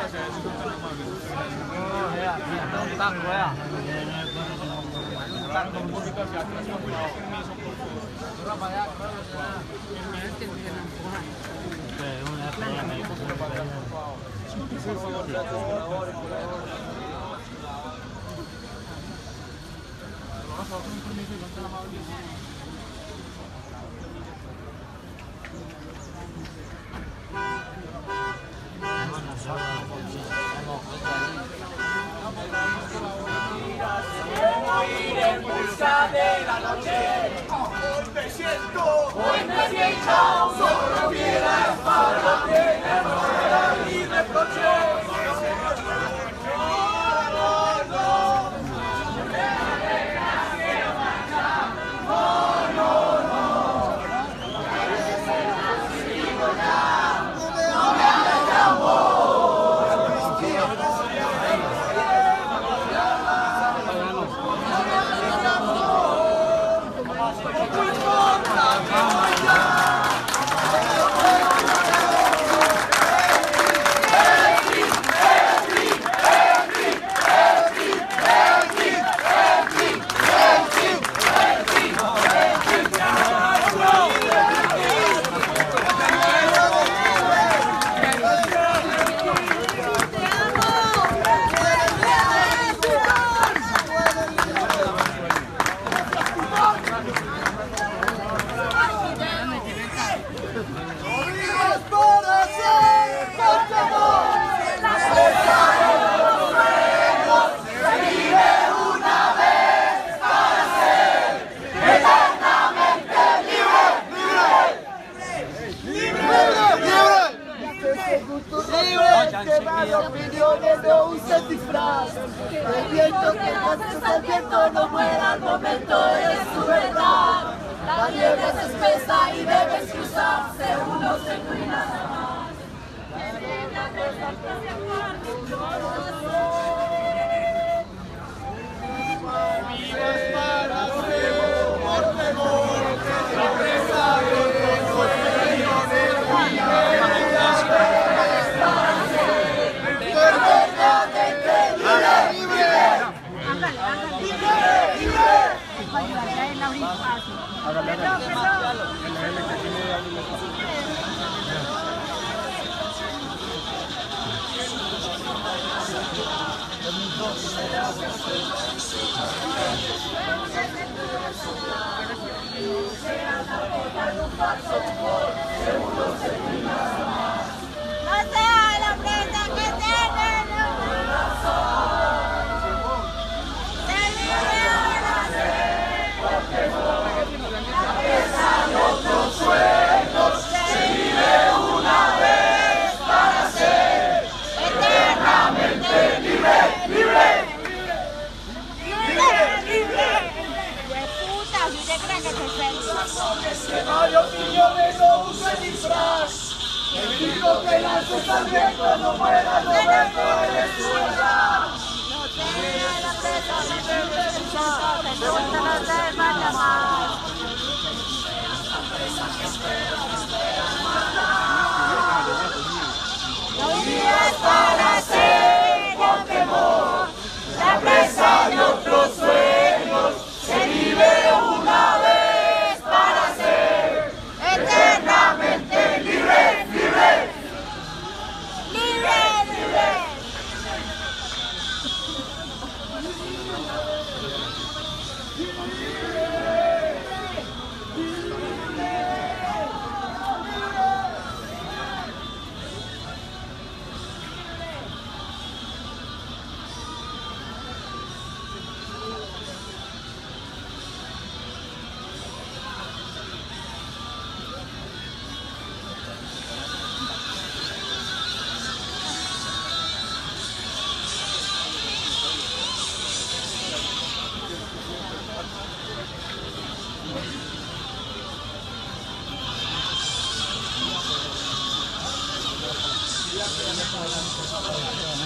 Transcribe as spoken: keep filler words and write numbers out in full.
Un taco, vea. Un taco un poquito hacia atrás. Corra para allá, corra para allá. Ir en busca de la noche. Hoy me siento, hoy me siento, solo piedras para tener y reproches. Opiniones no usen disfraz. El viento que lances al viento no muera al momento, es su verdad. La niebla es espesa y debes cruzarse, uno se inclina más. Vives para ser, por temor, la presa de los sueños de No sea la presa que tiene el corazón. Se vive una sed, la presa de otros sueños. Se vive una vez para ser eternamente libre, libre. Libre, libre. Puta, si te crees que te Es que no hay opiniones, no usen disfraz. El grito que lances al viento no muera al momento de su edad. no tengas la presa, no te precisas, te gusta no te mata más. No vives para ser con temor, la presa de otros sueños. Se vive una vez para ser eternamente libre, libre, libre, libre. Gracias.